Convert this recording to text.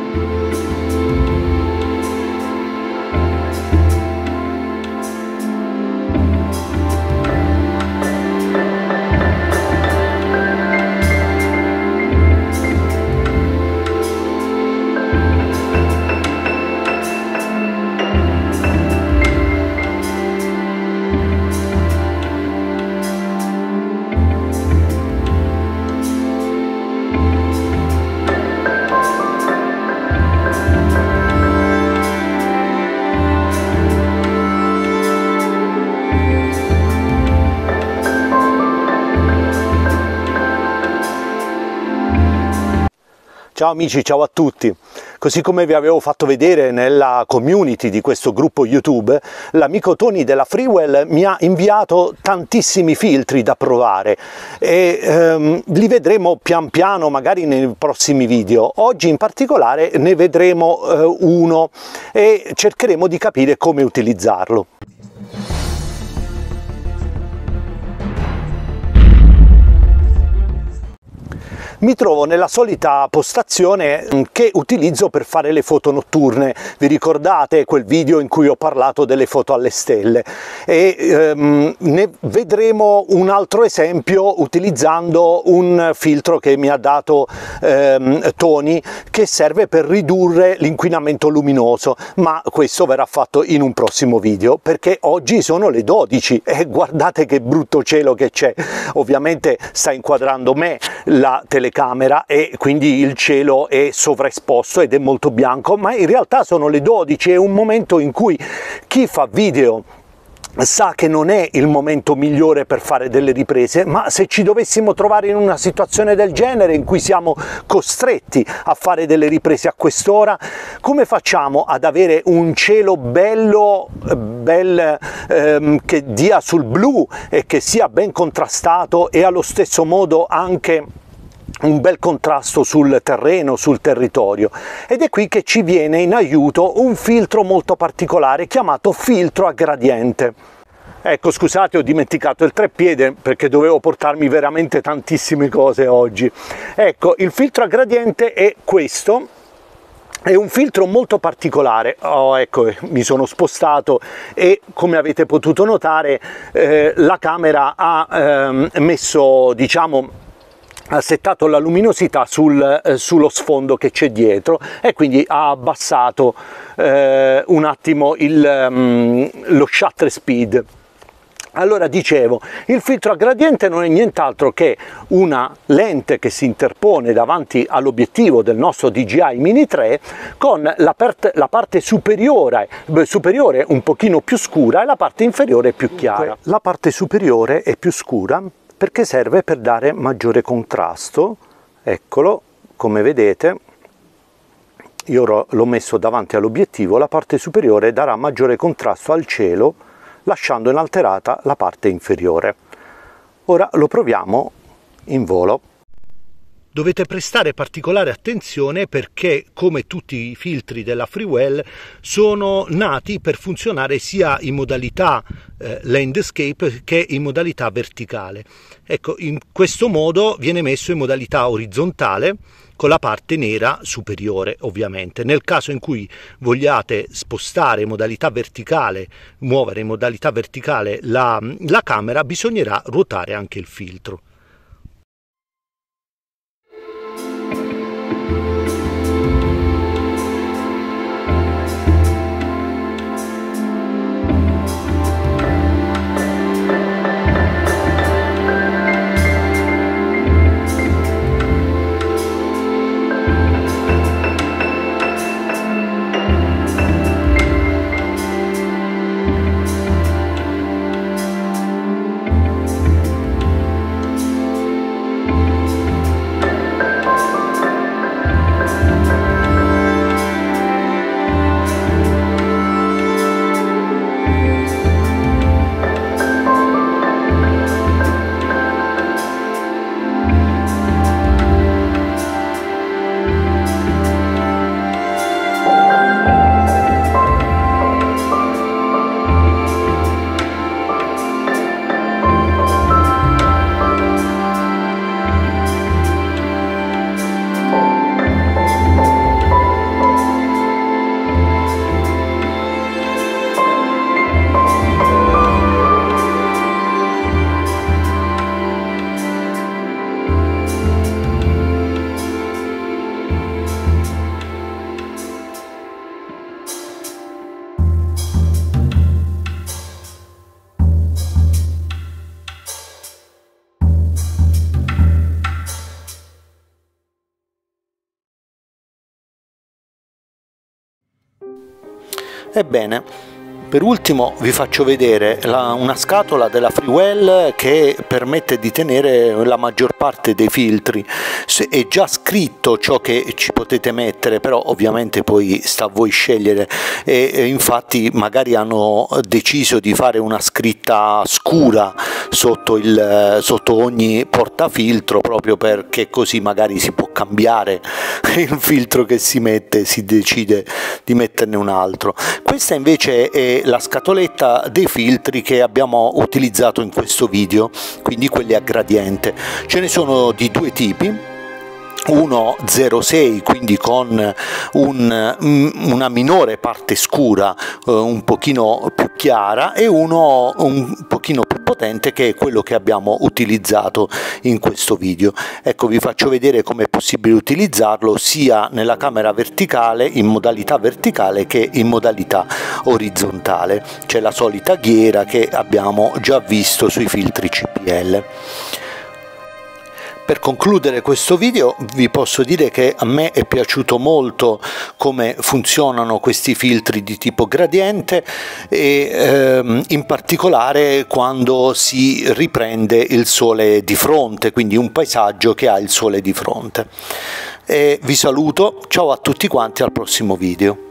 Ciao amici, ciao a tutti. Così come vi avevo fatto vedere nella community di questo gruppo YouTube, l'amico Tony della Freewell mi ha inviato tantissimi filtri da provare e li vedremo pian piano magari nei prossimi video. Oggi in particolare ne vedremo uno e cercheremo di capire come utilizzarlo. Mi trovo nella solita postazione che utilizzo per fare le foto notturne. Vi ricordate quel video in cui ho parlato delle foto alle stelle? E ne vedremo un altro esempio utilizzando un filtro che mi ha dato Tony, che serve per ridurre l'inquinamento luminoso, ma questo verrà fatto in un prossimo video, perché oggi sono le 12 e guardate che brutto cielo che c'è. Ovviamente sta inquadrando me la telecamera e quindi il cielo è sovraesposto ed è molto bianco, ma in realtà sono le 12, è un momento in cui chi fa video sa che non è il momento migliore per fare delle riprese, ma se ci dovessimo trovare in una situazione del genere in cui siamo costretti a fare delle riprese a quest'ora, come facciamo ad avere un cielo bello, che dia sul blu e che sia ben contrastato e allo stesso modo anche un bel contrasto sul terreno, sul territorio? Ed è qui che ci viene in aiuto un filtro molto particolare chiamato filtro a gradiente. Ecco, scusate, ho dimenticato il treppiede perché dovevo portarmi veramente tantissime cose oggi. Ecco, il filtro a gradiente è questo. È un filtro molto particolare. Ecco, mi sono spostato e come avete potuto notare la camera ha messo, diciamo, ha settato la luminosità sullo sfondo che c'è dietro e quindi ha abbassato un attimo lo shutter speed. Allora, dicevo, il filtro a gradiente non è nient'altro che una lente che si interpone davanti all'obiettivo del nostro DJI Mini 3 con la parte superiore un pochino più scura e la parte inferiore più chiara. La parte superiore è più scura perché serve per dare maggiore contrasto. Eccolo, come vedete, io l'ho messo davanti all'obiettivo, la parte superiore darà maggiore contrasto al cielo, lasciando inalterata la parte inferiore. Ora lo proviamo in volo. Dovete prestare particolare attenzione perché, come tutti i filtri della Freewell, sono nati per funzionare sia in modalità landscape che in modalità verticale. Ecco, in questo modo viene messo in modalità orizzontale con la parte nera superiore, ovviamente. Nel caso in cui vogliate spostare in modalità verticale, muovere in modalità verticale la camera, bisognerà ruotare anche il filtro. Ebbene, per ultimo vi faccio vedere una scatola della Freewell che permette di tenere la maggior parte dei filtri. È già scritto ciò che ci potete mettere, però ovviamente poi sta a voi scegliere, e infatti magari hanno deciso di fare una scritta scura sotto ogni portafiltro, proprio perché così magari si può cambiare il filtro che si mette, si decide di metterne un altro. Questa invece è la scatoletta dei filtri che abbiamo utilizzato in questo video, quindi quelli a gradiente. Ce ne sono di due tipi, uno 06, quindi con una minore parte scura, un pochino più chiara, e uno un pochino più potente, che è quello che abbiamo utilizzato in questo video. Ecco, vi faccio vedere come è possibile utilizzarlo sia nella camera verticale, in modalità verticale, che in modalità orizzontale. C'è la solita ghiera che abbiamo già visto sui filtri CPL. Per concludere questo video vi posso dire che a me è piaciuto molto come funzionano questi filtri di tipo gradiente, e in particolare quando si riprende il sole di fronte, quindi un paesaggio che ha il sole di fronte. E vi saluto, ciao a tutti quanti, al prossimo video.